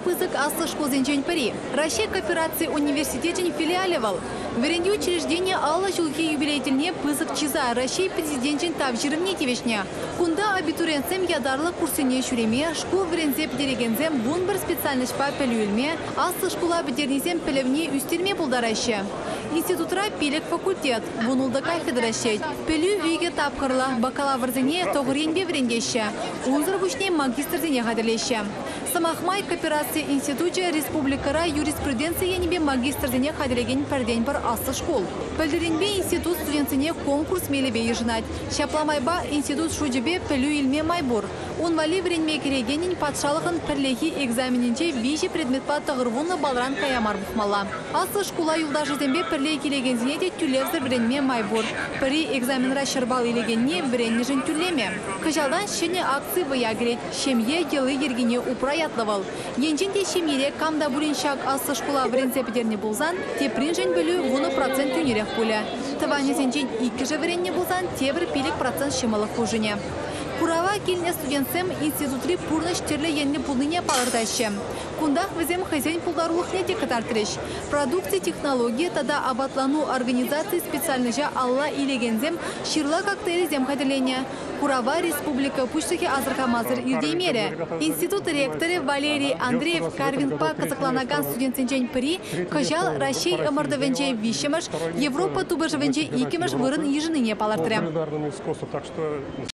пызык асыл школ зенчен пари. Россия кооперации университетин филиалевал. Веренде учреждение Алла Julki юбилейтельне пызык чиза Россия президентин тавжирымне тевешне. Кунда абитуриентсем ядарлы курсыне шуреме, школ верензе педерегензем бун бір специальность по пелюльме, асыл школа бедернизем пелевне үстерме булдараще. Институтра пилек факультет, бунулда кафедра щет. Пелю виге тапкарла, бакалаврзене тоғыренбе верендеще. Унзыр бушне магистрзене гаделеще. Самахмай кооперации институте республикара юриспруденция небе магистрзене хаделеген пердень бар асыл школ. Пелдеренбе институт студентсене конкурс мелебе ежинать. Шапламайба институт шуджебе пелю илме майбур. Унвали веренме керегенин патшалығын перлехи экзаменинче вижи предметпа тағырвуны балран каямар бұхмала. Асыл школа юлдажы зембе перлей келегензіне де түлевзір веренме майбур. Пери экзаменра шырбал илегенне вереннежін түлеме. Кажалдан шене акции ваягрет, шемье елы ергене упраятлывал. Енченде шемьере камда буриншак асыл школа верензе педерне булзан, те принжен бөлі 1% түнерек пуля. Таване зенчен 2 же веренне булзан, те бір пилік процент шемалық хужыне. Курава келіне студентсем институтри пурныш терлі енне пулныне палырдащы. Кундах візем хозяин пулдарулықне де катартреш. Продукция технология тада абатлану организации специальныжа алла илегензем ширла коктейли зем хадерлене. Курава республика пуштахи азырхамазыр илдеймере. Институт ректоры Валерий Андреев Карвинпа казакланаган студентсенчен при кажал Россия ымырдывенче вишемыш, Европа тубыжывенче икемыш вырын ежыныне палыртыры.